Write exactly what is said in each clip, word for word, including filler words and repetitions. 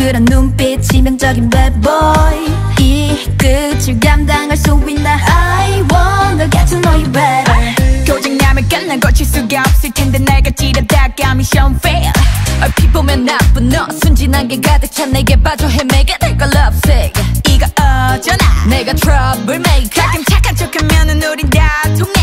그런 눈빛 치명적인 bad boy. 이 끝을 감당할 수 있나? I wanna get to know you better. 고장나니까 난 고칠 수가 없을 텐데 내가 찌르다가 미션 fail. 얼핏 보면 나쁜 너 순진하게 가득 찬 내게 빠져 헤매게 될 걸 lovesick. 이거 어쩌나 내가 trouble maker. 가끔 착한 척하면은 우린 다 통해.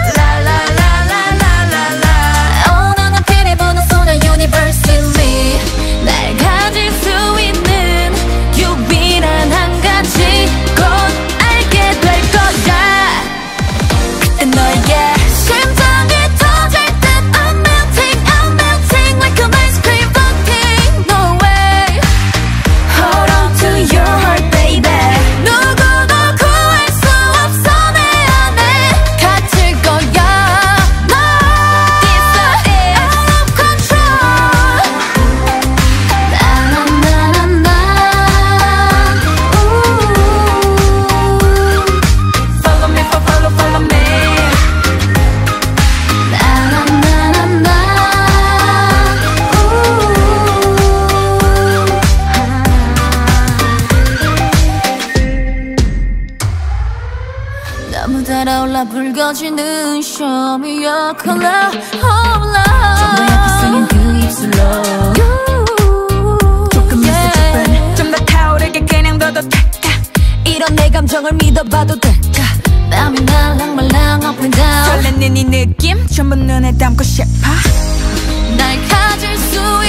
라라라라라라라. 어 너는 피리 부는 소녀 universally. 날 가질 수 있는 유일한 한 가지 곧 알게 될 거야. 그때 너에게 심장이 터질 듯 I'm melting, I'm melting like an ice cream floating. No way. Hold on to your heart, baby. 누구도 구할 수 없어 내 안에 갇힐 거야. No, this is out of control. 나나나나나. Follow me, follow, follow me. 나나나나나. 너무 달아올라 붉어지는 Show me your color of love. 좀 더 약해 쓰인 그 입술로 조금 있어 좀 더 타오르게 그냥 둬도 될까? 이런 내 감정을 믿어봐도 될까? 땀이 말랑말랑 up and down. 설레는 이 느낌 전부 눈에 담고 싶어. 날 가질 수